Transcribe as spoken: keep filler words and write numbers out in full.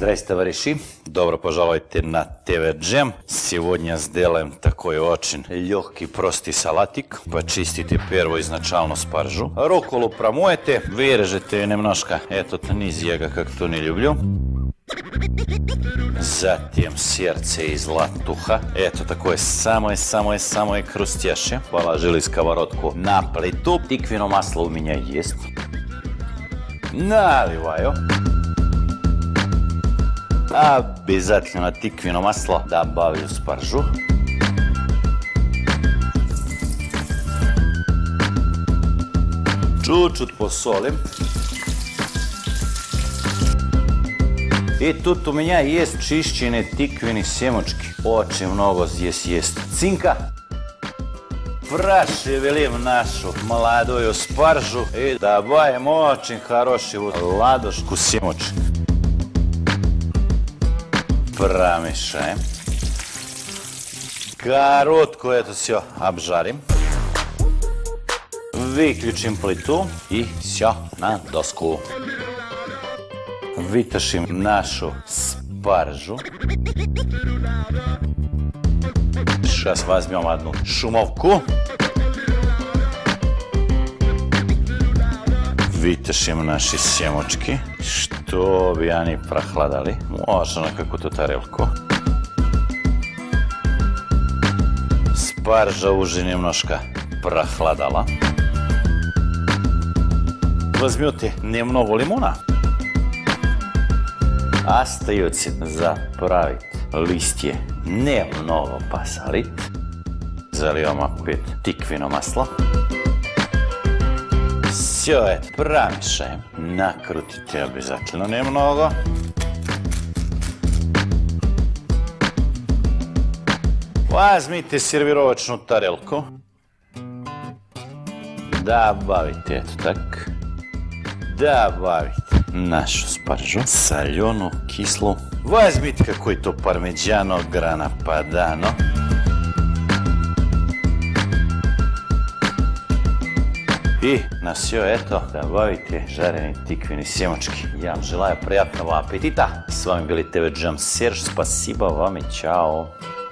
Здрасте, товарищи! Добро пожаловайте на ТВ Джем. Сегодня сделаем такой очень легкий, простый салатик. Почистите первую изначально спаржу. Рукколу промоете, вырежете ее немножко. Этот низ я ga как-то не люблю. Затем сердце из латуха. Это такое самое-самое-самое хрустящее. Положили сковородку на плиту. Тыквенное масло у меня есть. Наливаю. Обязательно тыквенное масло. Добавлю спаржу. Чуть-чуть посолим. И тут у меня есть чищенные тыквенные семечки. Очень много здесь есть цинка. Прошевелим нашу молодую спаржу и добавим очень хорошую ладошку семечек. Промешаем. Коротко это все обжарим. Выключим плиту и все на доску. Вытащим нашу спаржу. Сейчас возьмем одну шумовку. Вытащим наши семечки, чтобы они прохладали. Можно на какую-то тарелку. Спаржа уже немножко прохладала. Возьмете немного лимона. Остается заправить листья, немного посолить. Заливаем опять тыквенное масло. Все это промешаем. Накрутите обязательно немного. Возьмите сервировочную тарелку. Добавите это так. Добавите нашу спаржу, соленую, кислую. Возьмите какой-то пармиджано, грана падано. И на все это добавите жареные тыквенные семечки. Я вам желаю приятного аппетита. С вами был ТВ Джем Серж. Спасибо вам и чао.